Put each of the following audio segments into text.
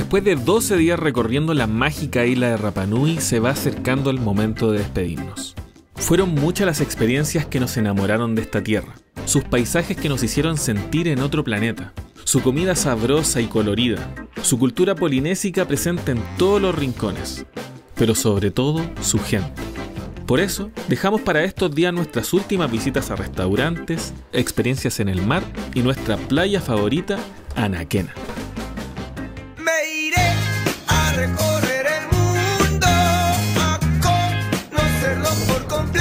Después de 12 días recorriendo la mágica isla de Rapa Nui, se va acercando el momento de despedirnos. Fueron muchas las experiencias que nos enamoraron de esta tierra, sus paisajes que nos hicieron sentir en otro planeta, su comida sabrosa y colorida, su cultura polinésica presente en todos los rincones, pero sobre todo su gente. Por eso, dejamos para estos días nuestras últimas visitas a restaurantes, experiencias en el mar y nuestra playa favorita, Anaquena. Me iré a recorrer el mundo, a conocerlo por completo.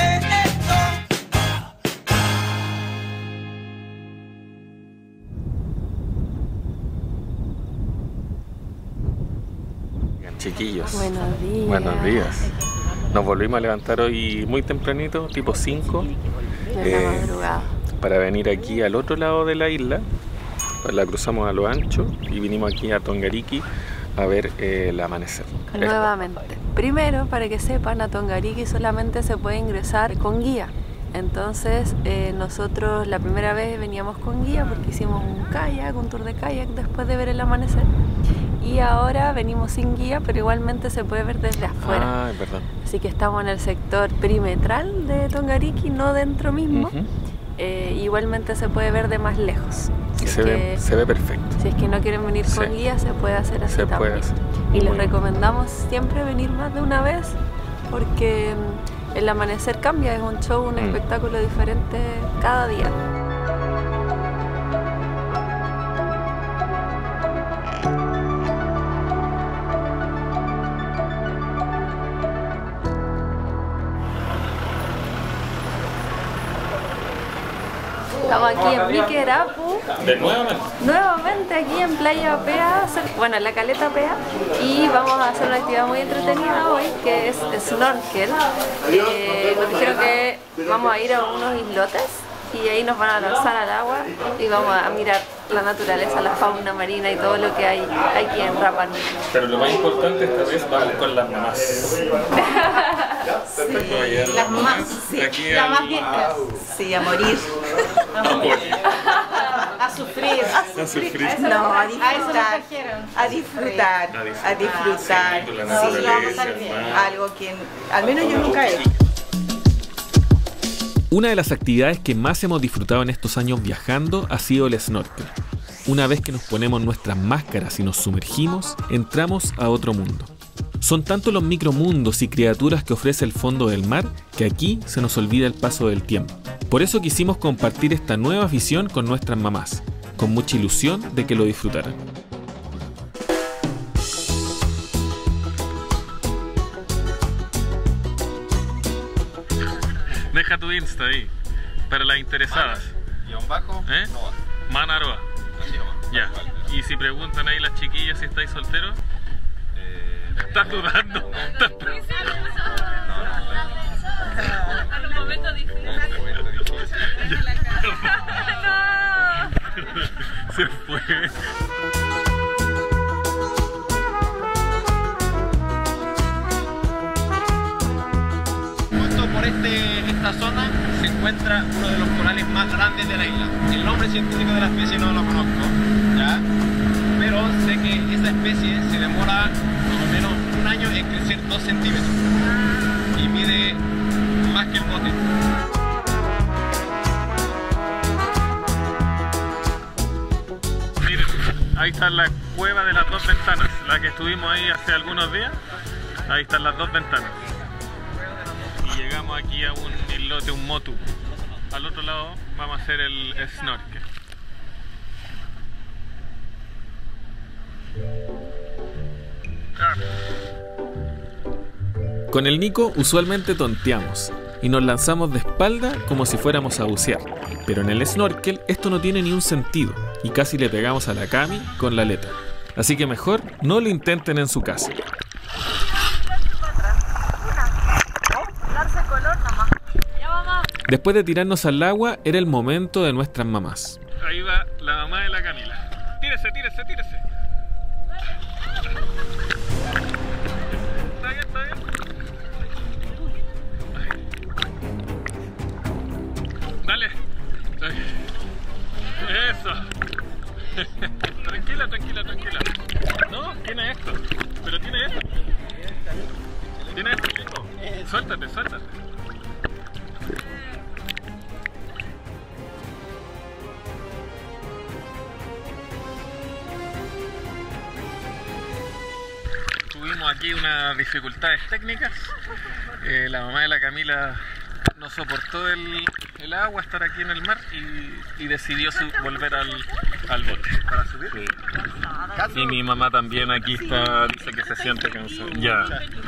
Chiquillos, Buenos días. buenos días. Nos volvimos a levantar hoy muy tempranito, tipo 5, De la madrugada. para venir aquí al otro lado de la isla. Pues la cruzamos a lo ancho y vinimos aquí a Tongariki a ver el amanecer. Nuevamente. Primero, para que sepan, a Tongariki solamente se puede ingresar con guía. Entonces, nosotros la primera vez veníamos con guía porque hicimos un tour de kayak después de ver el amanecer. Y ahora venimos sin guía, pero igualmente se puede ver desde afuera. Ah, es verdad. Así que estamos en el sector perimetral de Tongariki, no dentro mismo. Igualmente se puede ver de más lejos. Y se ve perfecto. Si es que no quieren venir con guía, se puede hacer así también. Puede hacer. Y les recomendamos siempre venir más de una vez porque el amanecer cambia, es un show, un espectáculo diferente cada día. Estamos aquí en Piquerapu, nuevamente aquí en Playa Pea, bueno, en la Caleta Pea, y vamos a hacer una actividad muy entretenida hoy, que es snorkel. Nos dijeron que vamos a ir a unos islotes y ahí nos van a lanzar al agua y vamos a mirar la naturaleza, la fauna marina y todo lo que hay aquí en Rapa Nui. Pero lo más importante esta vez vamos con las mamás. Sí, las mamás, sí, las más viejas. Sí, a morir. A sufrir. No, a disfrutar. A disfrutar. A disfrutar. Sí, algo que al menos yo nunca he hecho. Una de las actividades que más hemos disfrutado en estos años viajando ha sido el snorkel. Una vez que nos ponemos nuestras máscaras y nos sumergimos, entramos a otro mundo. Son tantos los micromundos y criaturas que ofrece el fondo del mar que aquí se nos olvida el paso del tiempo. Por eso quisimos compartir esta nueva afición con nuestras mamás, con mucha ilusión de que lo disfrutaran. Deja tu Insta ahí, para las interesadas. Manaroa. Ya. Y si preguntan ahí las chiquillas si estáis solteros, estás dudando. Se fue. Por esta zona se encuentra uno de los corales más grandes de la isla. El nombre científico de la especie no lo conozco, ¿ya? Pero sé que esa especie se demora más o menos un año en crecer 2 centímetros y mide más que el bote. Miren, ahí está la cueva de las 2 ventanas, la que estuvimos ahí hace algunos días. Ahí están las 2 ventanas. Llegamos aquí a un islote, un motu. Al otro lado vamos a hacer el snorkel. Con el Nico usualmente tonteamos y nos lanzamos de espalda como si fuéramos a bucear. Pero en el snorkel esto no tiene ni un sentido y casi le pegamos a la Cami con la aleta. Así que mejor no lo intenten en su casa. Después de tirarnos al agua, era el momento de nuestras mamás. Ahí va la mamá de la Camila. Tírese, tírese, tírese. Está bien, está bien. Dale. Eso. Tranquila, tranquila, tranquila. No, tiene esto. Suéltate, suéltate. Tuvimos aquí unas dificultades técnicas. La mamá de la Camila no soportó el agua, estar aquí en el mar y decidió volver al bote. ¿Para subir? Sí. Y mi mamá también aquí está, dice que se siente cansada. Ya.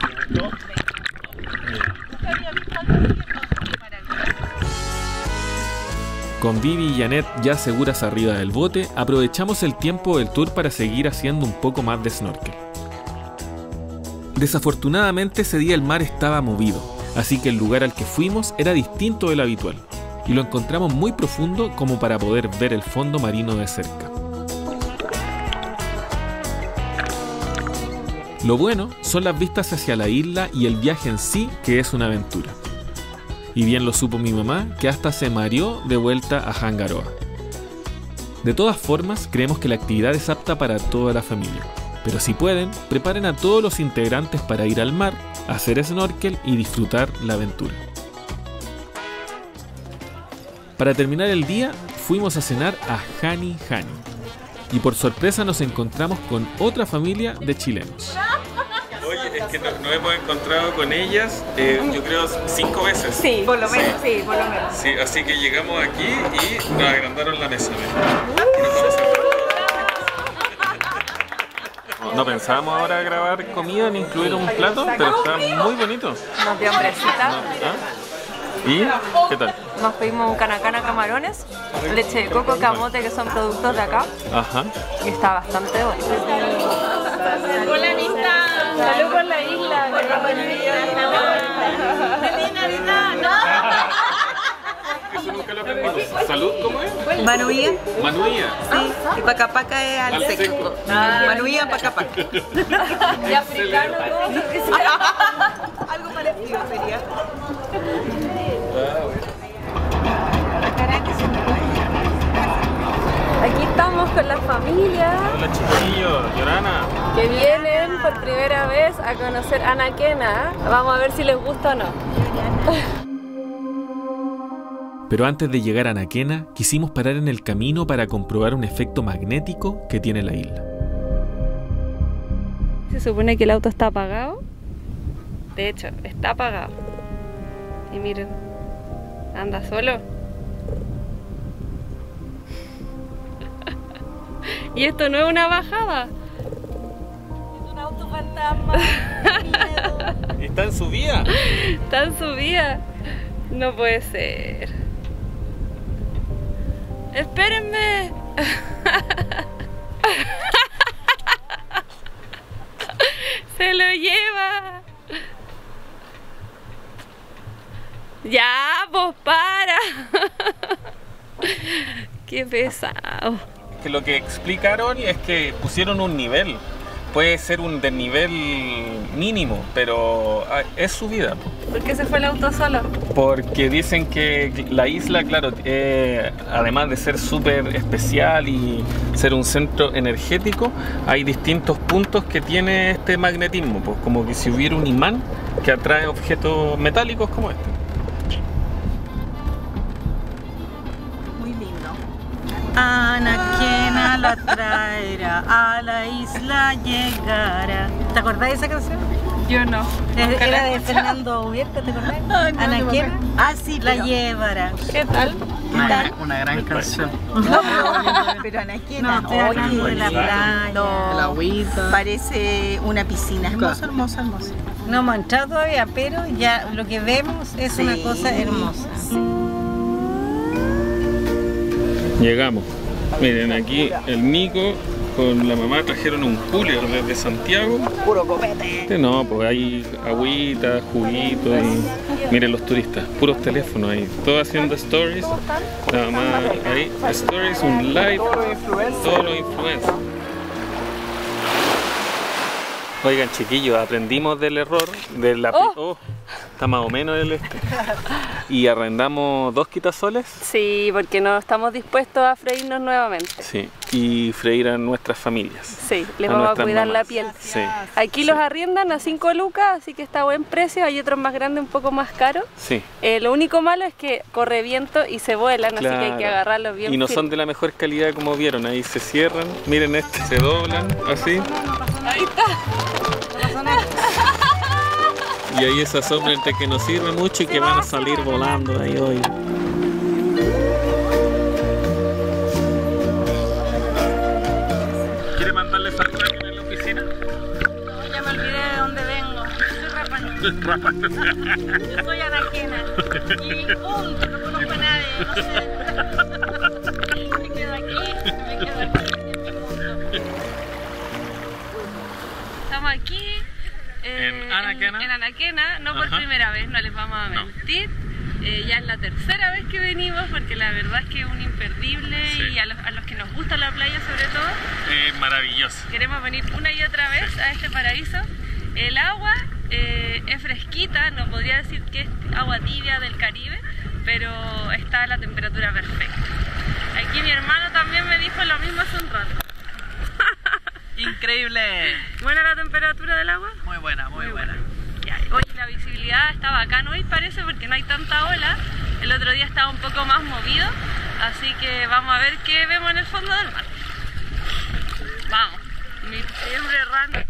Con Vivi y Janet ya seguras arriba del bote, aprovechamos el tiempo del tour para seguir haciendo un poco más de snorkel. Desafortunadamente ese día el mar estaba movido, así que el lugar al que fuimos era distinto del habitual, y lo encontramos muy profundo como para poder ver el fondo marino de cerca. Lo bueno son las vistas hacia la isla y el viaje en sí, que es una aventura. Y bien lo supo mi mamá, que hasta se mareó de vuelta a Hangaroa. De todas formas, creemos que la actividad es apta para toda la familia. Pero si pueden, preparen a todos los integrantes para ir al mar, hacer snorkel y disfrutar la aventura. Para terminar el día, fuimos a cenar a Hani Hani. Y por sorpresa nos encontramos con otra familia de chilenos. Oye, es que nos hemos encontrado con ellas, yo creo 5 veces. Sí, por lo menos, sí, por lo menos. Sí, así que llegamos aquí y nos agrandaron la mesa. No pensábamos ahora grabar comida ni incluir un plato, pero está muy bonito. Nos dio hambrecita. ¿Y qué tal? Nos pedimos un canacana camarones, leche de coco, camote, que son productos de acá. Ajá. Y está bastante bueno. Hola, Anita. Salud por la isla. ¡Feliz Navidad! Eso nunca lo aprendí. ¿Salud cómo es? Manuía. Manuía. Sí, y pacapaca es al seco. Manuía, pacapaca. ¿Y africano? Algo parecido sería. Aquí estamos con la familia Hola chiquillos, Yorana. que vienen por primera vez a conocer Anaquena. Vamos a ver si les gusta o no. Pero antes de llegar a Anaquena, quisimos parar en el camino para comprobar un efecto magnético que tiene la isla. Se supone que el auto está apagado. De hecho, está apagado. Y miren, anda solo. Y esto no es una bajada. Es un auto fantasma. ¿Está en su vía? Está en su vía. No puede ser. ¡Espérenme! ¡Se lo lleva! ¡Ya, pues para! ¡Qué pesado! Que lo que explicaron es que pusieron un nivel. Puede ser un desnivel mínimo, pero es subida. ¿Por qué se fue el auto solo? Porque dicen que la isla, claro, además de ser súper especial y ser un centro energético, hay distintos puntos que tiene este magnetismo, pues como que si hubiera un imán que atrae objetos metálicos como este. Muy lindo. Anaquena la traerá, a la isla llegará. ¿Te acordás de esa canción? Yo no. Era de Fernando Ubierta, ¿te acordás? Anaquena. Ah, sí, la llevará. ¿Qué tal? Una gran canción. Pero Anaquena, No, oye, la playa, el agüita. parece una piscina. Hermoso, hermoso, hermoso. No hemos entrado todavía, pero ya lo que vemos es una cosa hermosa. Llegamos. Miren, aquí el Nico con la mamá trajeron un cooler desde Santiago. Puro copete. No, pues hay agüita, juguito y... Miren los turistas, puros teléfonos ahí, todos haciendo stories. La mamá ahí, stories, un live, todos los influencers. Oigan, chiquillos, aprendimos del error, de la... está más o menos el y arrendamos 2 quitasoles. Sí, porque no estamos dispuestos a freírnos nuevamente. Sí, y freír a nuestras familias. Sí, les vamos a cuidar la piel. Sí. Aquí los arriendan a 5 lucas, así que está a buen precio. Hay otros más grandes, un poco más caros. Sí. Lo único malo es que corre viento y se vuelan, así que hay que agarrarlos bien. Y no son de la mejor calidad, como vieron. Ahí se cierran, miren este, se doblan, así. Ahí está. Y ahí esa sombra entre que nos sirve mucho y que van a salir volando ahí hoy. ¿Quiere mandarle saludos a alguien en la oficina? No, ya me olvidé de dónde vengo. Soy Rapanui. Yo soy anaquena. Y punto, no conozco a nadie. No sé. Me quedo aquí en mi mundo. Estamos aquí. En Anaquena. En Anaquena, no por primera vez, no les vamos a mentir. Ya es la tercera vez que venimos porque la verdad es que es un imperdible y a los que nos gusta la playa sobre todo. Maravilloso. Queremos venir una y otra vez a este paraíso. El agua es fresquita, no podría decir que es agua tibia del Caribe, pero está a la temperatura perfecta. Aquí mi hermano también me dijo lo mismo hace un rato. Increíble. ¿Buena la temperatura del agua? Muy buena, muy buena. Ya, hoy la visibilidad está bacán hoy parece porque no hay tanta ola. El otro día estaba un poco más movido, así que vamos a ver qué vemos en el fondo del mar. Vamos, mi fiebre run.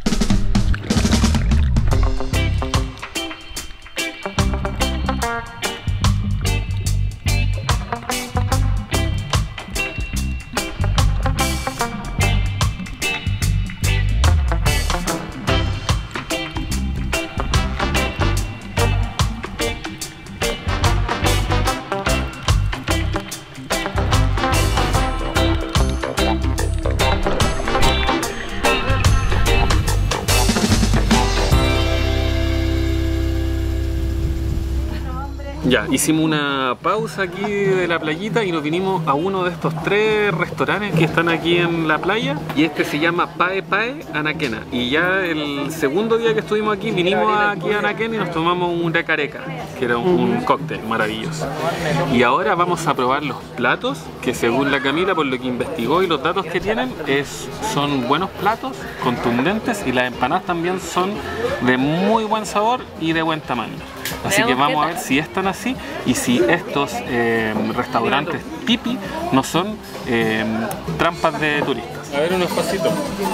Ya, hicimos una pausa aquí de la playita y nos vinimos a uno de estos 3 restaurantes que están aquí en la playa y este se llama Pae Pae Anaquena. Y ya el segundo día que estuvimos aquí vinimos aquí a Anaquena y nos tomamos un recareca, que era un cóctel maravilloso. Y ahora vamos a probar los platos que según la Camila, por lo que investigó y los datos que tienen, son buenos platos, contundentes, y las empanadas también son de muy buen sabor y de buen tamaño. Así que vamos a ver si están así y si estos restaurantes tipi no son trampas de turistas. A ver, unos pasitos.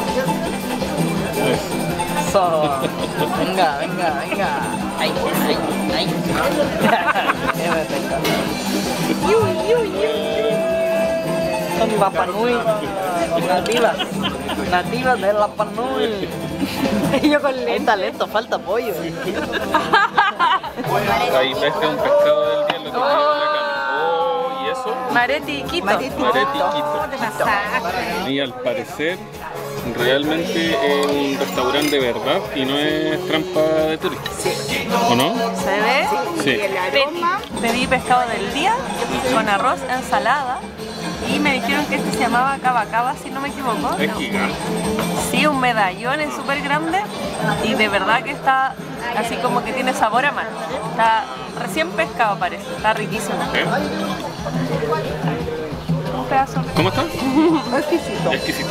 Eso. Venga, venga, venga. Ay, ay, ay. Son Rapanui. Nativas de Rapanui. Yo con lenta. Lento, falta pollo. Ahí pesca un pescado del día, lo que tiene la cama. ¿Y eso? Mareti Quito. Mareti Quito. Y al parecer realmente es un restaurante de verdad y no es trampa de turistas. ¿O no? ¿Se ve? Sí. Pedí pescado del día con arroz, ensalada. Y me dijeron que este se llamaba Cava Cava, si no me equivoco. Es gigante. Sí, un medallón, es súper grande y de verdad que está así como que tiene sabor a mar. Está recién pescado parece, está riquísimo. Un pedazo. ¿Cómo está? Exquisito. Exquisito.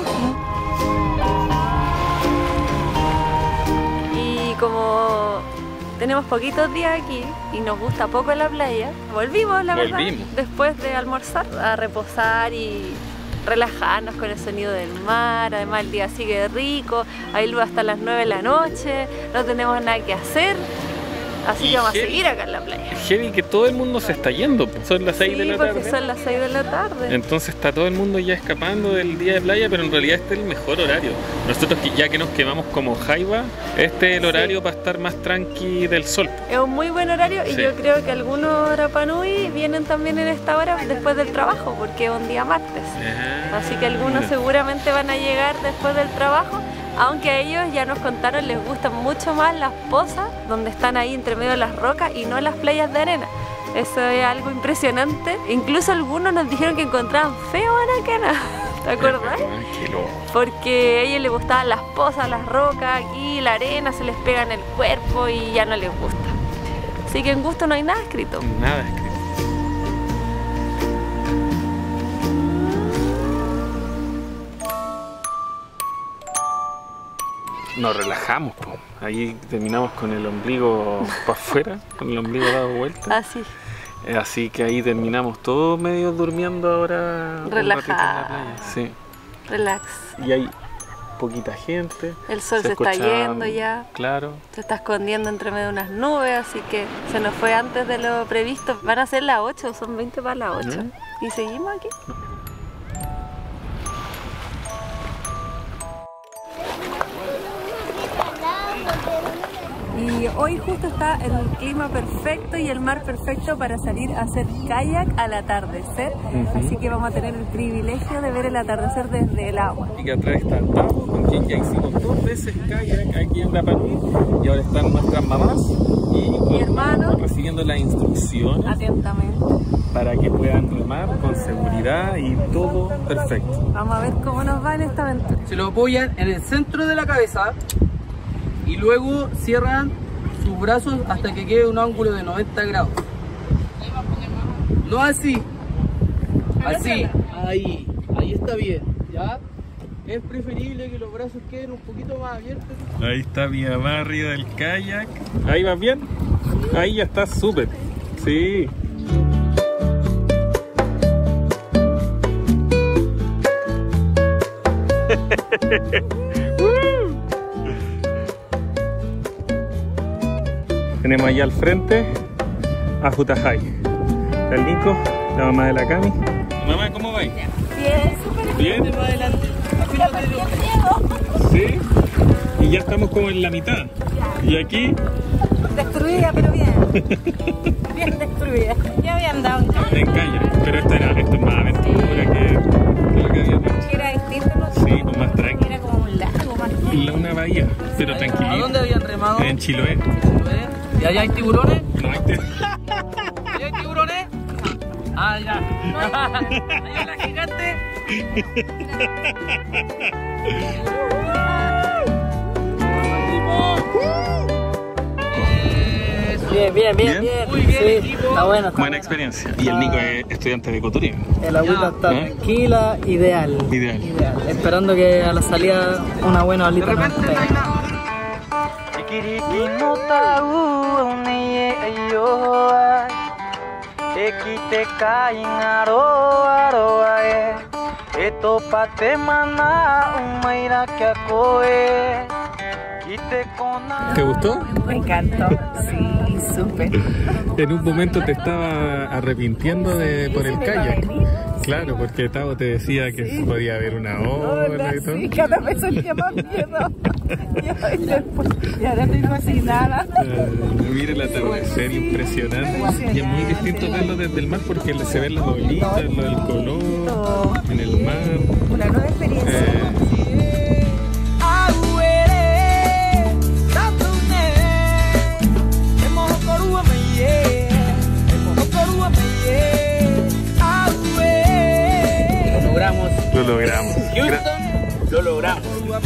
Y como tenemos poquitos días aquí y nos gusta poco la playa, volvimos la verdad, después de almorzar, a reposar y relajarnos con el sonido del mar. Además el día sigue rico, hay luz hasta las 9 de la noche, no tenemos nada que hacer, así que vamos a seguir acá en la playa. Heavy que todo el mundo se está yendo, son las 6 de la tarde. Porque son las 6 de la tarde. Entonces está todo el mundo ya escapando del día de playa, pero en realidad este es el mejor horario. Nosotros ya que nos quemamos como jaiba, este es el horario para estar más tranqui del sol. Es un muy buen horario y yo creo que algunos Rapanui vienen también en esta hora después del trabajo, porque es un día martes. Así que algunos seguramente van a llegar después del trabajo. Aunque a ellos ya nos contaron, les gustan mucho más las pozas, donde están ahí entre medio de las rocas y no las playas de arena. Eso es algo impresionante. Incluso algunos nos dijeron que encontraban feo Anaquena, ¿Te acuerdas? Tranquilo. Porque a ella le gustaban las pozas, las rocas, aquí la arena se les pega en el cuerpo y ya no les gusta. Así que en gusto no hay nada escrito. Nada escrito. Nos relajamos, po. Ahí terminamos con el ombligo para afuera, con el ombligo dado vuelta. Así. Así que ahí terminamos todos medio durmiendo ahora. Relajado. Sí. Relax. Y hay poquita gente. El sol se está yendo ya. Claro. Se está escondiendo entre medio de unas nubes, así que se nos fue antes de lo previsto. Van a ser las 8, son 20 para las 8. ¿Y seguimos aquí? Y hoy justo está el clima perfecto y el mar perfecto para salir a hacer kayak al atardecer. Así que vamos a tener el privilegio de ver el atardecer desde el agua. Y que atrás está Tavo, con quien ya hicimos 2 veces kayak aquí en Rapa Nui. Y ahora están nuestras mamás y mi hermano recibiendo las instrucciones atentamente para que puedan remar con seguridad y todo perfecto. Vamos a ver cómo nos va en esta aventura. Se lo apoyan en el centro de la cabeza y luego cierran sus brazos hasta que quede un ángulo de 90 grados. No así, así, ahí está bien, ¿ya? Es preferible que los brazos queden un poquito más abiertos. Ahí está mi mamá arriba del kayak. ¿Ahí vas bien? Ahí ya está súper. Sí. Tenemos allá al frente a Jutahai. El Nico, la mamá de la Cami. Mamá, ¿cómo vais? Bien, súper bien. ¿Bien? Para adelante. Sí. Y ya estamos como en la mitad. Y aquí... Destruida, pero bien. Bien destruida. Ya había andado en kayak. Pero esto es más aventura que lo que había hecho. Era distinto, ¿no? Sí, pues más tranquilo. Era como un lago, más Una bahía, pero tranquilito. ¿A dónde habían remado? En Chiloé. ¿Y allá hay tiburones? No, ¿Allá hay tiburones? Ah, ya. Allá la gigante. Bien. Muy bien, equipo. Está bueno. Buena experiencia. Y el Nico es estudiante de ecoturismo. El agüita está tranquila, ideal. Ideal. Esperando que a la salida una buena olita. De repente no hay nada. ¿Te gustó? Me encantó, sí, súper. En un momento te estaba arrepintiendo por el kayak. Claro, porque Tavo te decía que podía haber una ola y todo. Sí, cada vez sentía más miedo. Y ahora estoy fascinada. Mira el atardecer, impresionante. Y es muy distinto verlo desde el mar porque se ven las olitas, lo del color, en el mar. Una nueva experiencia. Lo logramos. Houston, lo logramos.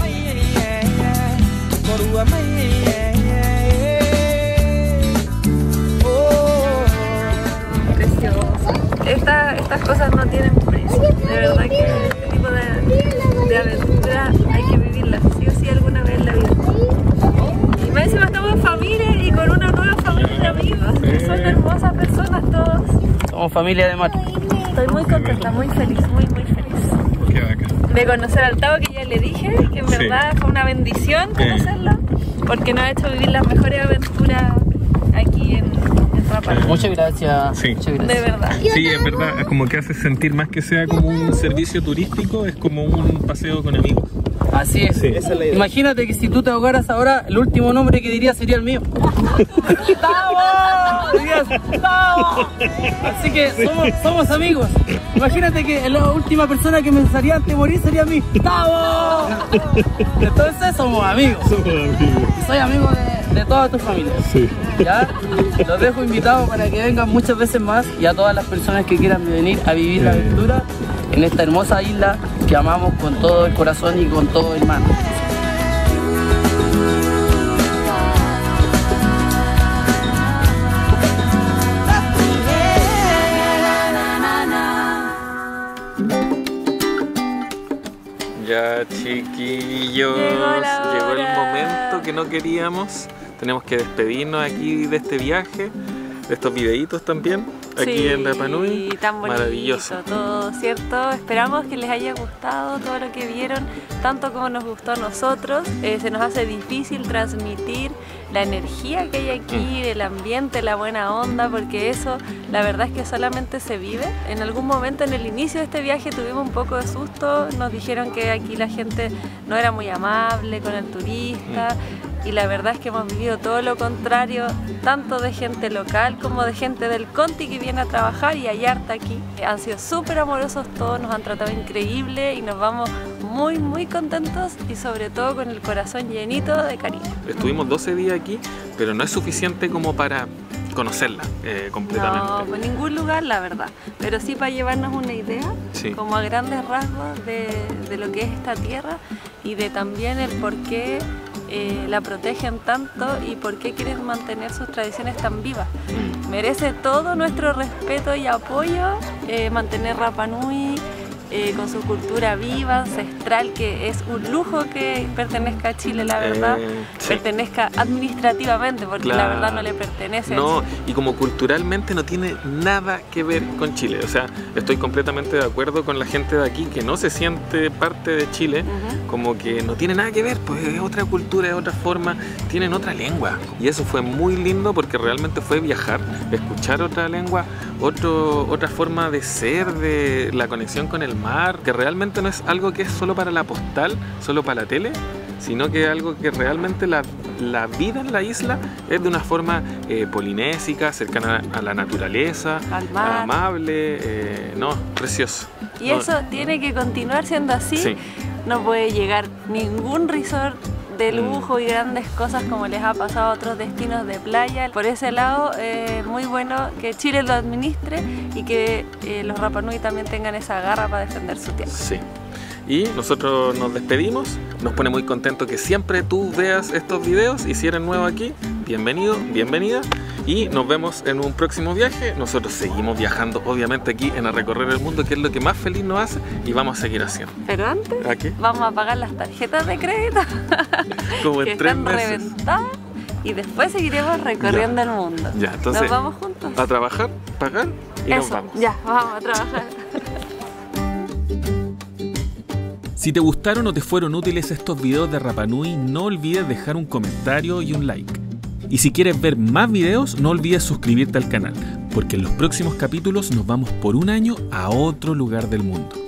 precioso. Estas cosas no tienen precio. De verdad que este tipo de aventura hay que vivirlas sí o sí alguna vez en la vida. Y más encima estamos en familia y con una nueva familia de amigos. Que son hermosas personas todos. Somos familia de mate. Estoy muy contenta, muy feliz, muy feliz. Qué bacán. De conocer al Tavo, que ya le dije, que en verdad fue una bendición conocerlo, porque nos ha hecho vivir las mejores aventuras aquí en Rapa Nui. Muchas gracias. Sí. Muchas gracias. De verdad. Sí, es verdad, es como que hace sentir más que sea como un servicio turístico, es como un paseo con amigos. Así es. Sí. Esa es la idea. Imagínate que si tú te ahogaras ahora, el último nombre que dirías sería el mío. ¡Tavo! Dirías, ¡Tavo! Así que somos amigos. Imagínate que la última persona que me pensaría antes de morir sería a mí. ¡Tavo! Entonces somos amigos. Somos amigos. Soy amigo de toda tu familia. Sí. ¿Ya? Los dejo invitados para que vengan muchas veces más y a todas las personas que quieran venir a vivir la aventura, en esta hermosa isla que amamos con todo el corazón y con todo el mar. Ya, chiquillos, llegó el momento que no queríamos. Tenemos que despedirnos aquí de este viaje, de estos videitos también, aquí en Rapa Nui. Tan bonito, maravilloso todo, ¿cierto? Esperamos que les haya gustado todo lo que vieron, tanto como nos gustó a nosotros. Se nos hace difícil transmitir la energía que hay aquí, el ambiente, la buena onda, porque eso, la verdad es que solamente se vive. En algún momento en el inicio de este viaje tuvimos un poco de susto, nos dijeron que aquí la gente no era muy amable con el turista. Y la verdad es que hemos vivido todo lo contrario, tanto de gente local como de gente del Conti que viene a trabajar, y hay harta aquí. Han sido súper amorosos todos, nos han tratado increíble y nos vamos muy muy contentos y sobre todo con el corazón llenito de cariño. Estuvimos 12 días aquí, pero no es suficiente como para conocerla completamente. No, por ningún lugar, la verdad, pero sí para llevarnos una idea, como a grandes rasgos de lo que es esta tierra y de también el por qué la protegen tanto y por qué quieren mantener sus tradiciones tan vivas. Merece todo nuestro respeto y apoyo mantener Rapa Nui con su cultura viva, ancestral, que es un lujo que pertenezca a Chile, la verdad, pertenezca administrativamente, porque la verdad no le pertenece a Chile. Y como culturalmente no tiene nada que ver con Chile, o sea, estoy completamente de acuerdo con la gente de aquí que no se siente parte de Chile, como que no tiene nada que ver, pues es otra cultura, es otra forma, tienen otra lengua, y eso fue muy lindo porque realmente fue viajar, escuchar otra lengua, otra forma de ser, de la conexión con el mar, que realmente no es algo que es solo para la postal, solo para la tele, sino que es algo que realmente la vida en la isla es de una forma polinésica, cercana a la naturaleza, al mar, amable, precioso. Y eso tiene que continuar siendo así, no puede llegar ningún resort de lujo y grandes cosas como les ha pasado a otros destinos de playa. Por ese lado, muy bueno que Chile lo administre y que los Rapa Nui también tengan esa garra para defender su tierra. Sí. Y nosotros nos despedimos, nos pone muy contento que siempre tú veas estos videos, y si eres nuevo aquí, bienvenido, bienvenida, y nos vemos en un próximo viaje. Nosotros seguimos viajando, obviamente, aquí en A Recorrer el Mundo, que es lo que más feliz nos hace, y vamos a seguir haciendo. Pero antes, vamos a pagar las tarjetas de crédito como en que 3 están meses reventadas, y después seguiremos recorriendo el mundo. Ya, entonces, ¿nos vamos juntos? A trabajar, pagar y nos vamos. Ya, vamos a trabajar. Si te gustaron o te fueron útiles estos videos de Rapa Nui, no olvides dejar un comentario y un like. Y si quieres ver más videos, no olvides suscribirte al canal, porque en los próximos capítulos nos vamos por un año a otro lugar del mundo.